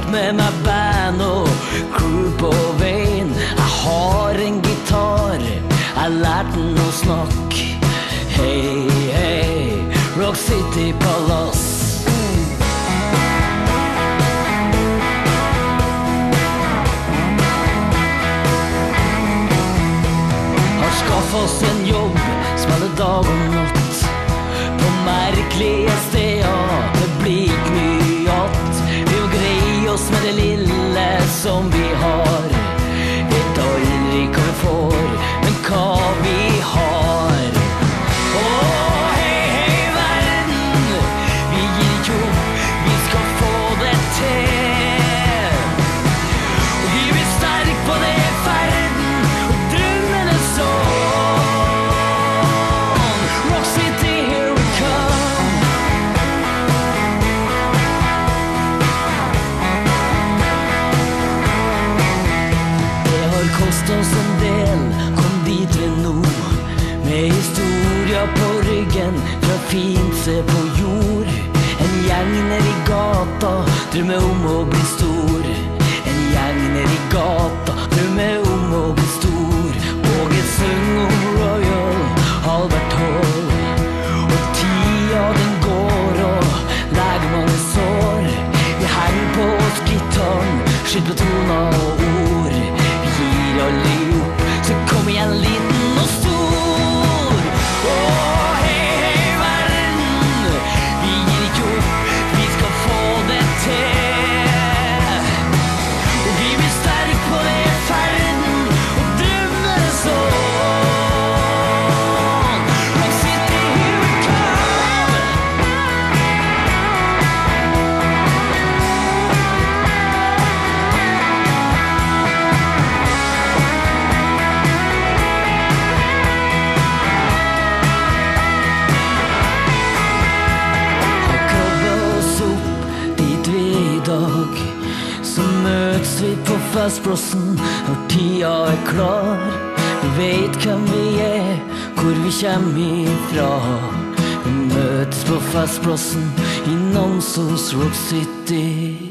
med meg band og crew på veien. Jeg har en gitar, jeg lærte den å snakke. Hei, hei, Rock City Palace. Har skaffet oss en jobb, spiller dag og natt på merkelige steder. Det blir ikke mye att. Vi må greie oss med det lille som vi har. Vet aldri hva vi får, men hva vi har. Åh, hei, hei, verden, vi gir ikke opp, vi skal få det til. Og vi blir sterk på det ferden, og drømmene sånn. Rock City, here we come. Det har kostet oss en del, kom dit vi nå. Med historier på ryggen, fra fint se på jord. En gjeng ned i gata, drømmer om å bli stor. En gjeng ned i gata, drømmer om å bli stor. Og et søng om Royal Albert Hall. Og tida den går, og leger mange sår. Vi henger på oss gitaren, skyt på toner og ord. Vi gir aldri opp, så kom igjen liten og stor. Åh, hei, hei, verden, vi gir ikke opp, vi skal få det til. Og vi blir sterk på det ferden, og drømmer sånn. Rock City, here we come. Har krabbet oss opp dit vi i dag. Så møtes vi på festplassen når tida er klar. Vi vet hvem vi er, hvor vi kommer ifra. Vi møtes på festplassen i Namsos, Rock City.